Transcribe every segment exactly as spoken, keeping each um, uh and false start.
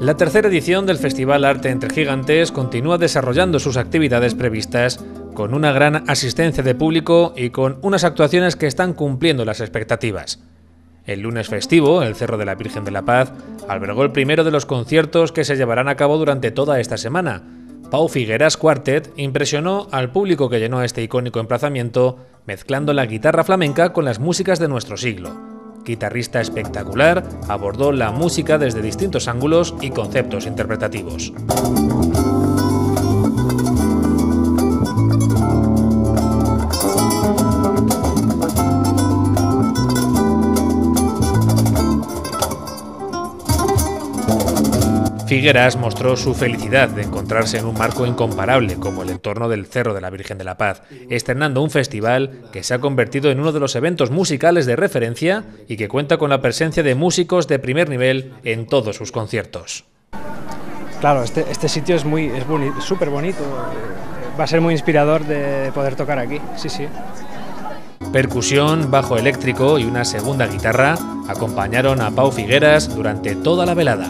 La tercera edición del Festival Arte entre Gigantes continúa desarrollando sus actividades previstas con una gran asistencia de público y con unas actuaciones que están cumpliendo las expectativas. El lunes festivo, el Cerro de la Virgen de la Paz albergó el primero de los conciertos que se llevarán a cabo durante toda esta semana. Pau Figueras Quartet impresionó al público que llenó este icónico emplazamiento mezclando la guitarra flamenca con las músicas de nuestro siglo. Guitarrista espectacular, abordó la música desde distintos ángulos y conceptos interpretativos. Figueras mostró su felicidad de encontrarse en un marco incomparable como el entorno del Cerro de la Virgen de la Paz, estrenando un festival que se ha convertido en uno de los eventos musicales de referencia y que cuenta con la presencia de músicos de primer nivel en todos sus conciertos. Claro, este, este sitio es muy, es boni, súper bonito, va a ser muy inspirador de poder tocar aquí, sí, sí. Percusión, bajo eléctrico y una segunda guitarra acompañaron a Pau Figueras durante toda la velada.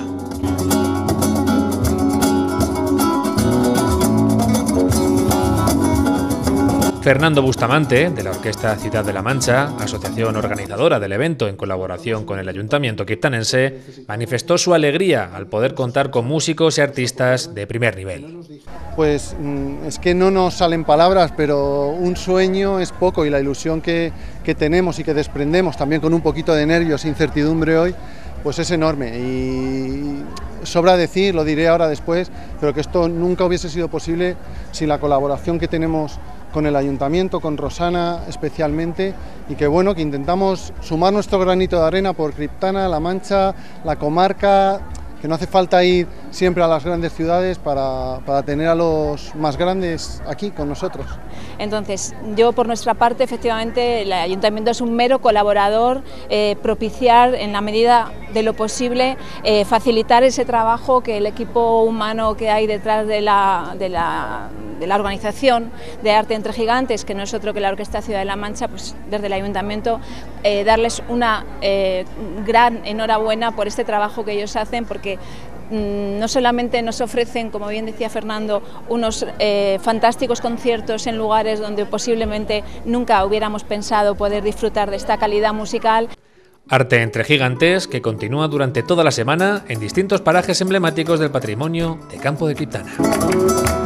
Fernando Bustamante, de la Orquesta Ciudad de la Mancha, asociación organizadora del evento en colaboración con el Ayuntamiento quiptanense, manifestó su alegría al poder contar con músicos y artistas de primer nivel. Pues es que no nos salen palabras, pero un sueño es poco y la ilusión que, que tenemos y que desprendemos, también con un poquito de nervios e incertidumbre hoy, pues es enorme. Y sobra decir, lo diré ahora después, pero que esto nunca hubiese sido posible sin la colaboración que tenemos con el Ayuntamiento, con Rosana especialmente, y que bueno, que intentamos sumar nuestro granito de arena por Criptana, La Mancha, la comarca, que no hace falta ir siempre a las grandes ciudades para, para tener a los más grandes aquí con nosotros. Entonces, yo por nuestra parte, efectivamente, el Ayuntamiento es un mero colaborador, eh, propiciar en la medida de lo posible, eh, facilitar ese trabajo que el equipo humano que hay detrás de la, de la, de la organización de Arte entre Gigantes, que no es otro que la Orquesta Ciudad de la Mancha, pues desde el Ayuntamiento, eh, darles una eh, gran enhorabuena por este trabajo que ellos hacen, porque no solamente nos ofrecen, como bien decía Fernando, unos eh, fantásticos conciertos en lugares donde posiblemente nunca hubiéramos pensado poder disfrutar de esta calidad musical. Arte entre Gigantes, que continúa durante toda la semana en distintos parajes emblemáticos del patrimonio de Campo de Criptana.